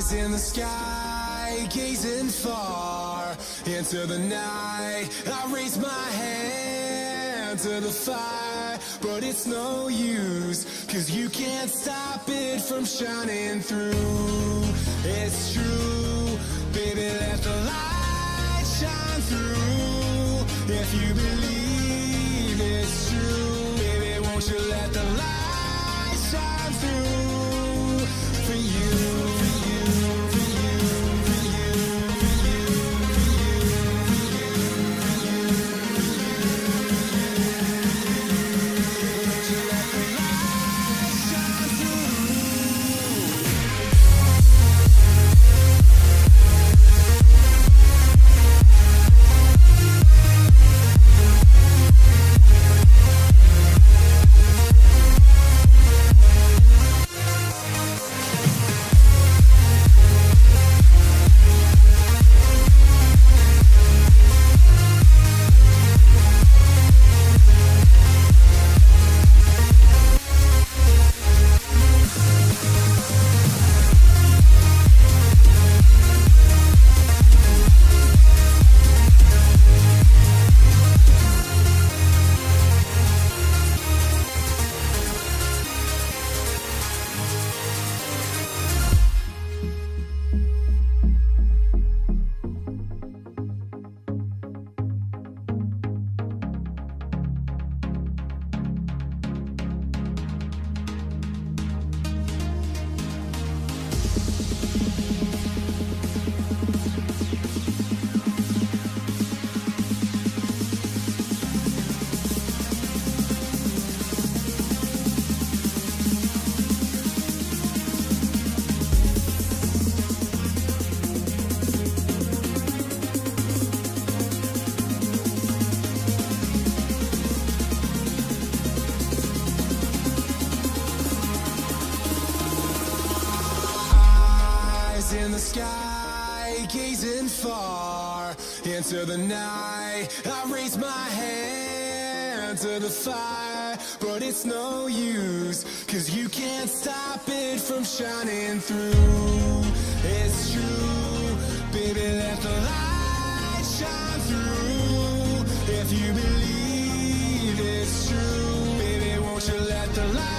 in the sky, gazing far into the night. I raise my hand to the fire, but it's no use, 'cause you can't stop it from shining through. It's true, baby, let the light shine through. If you believe it's true, baby, won't you let the light shine through for you. In the sky, gazing far into the night. I raise my hand to the fire, but it's no use, 'cause you can't stop it from shining through. It's true, baby, let the light shine through. If you believe it's true, baby, won't you let the light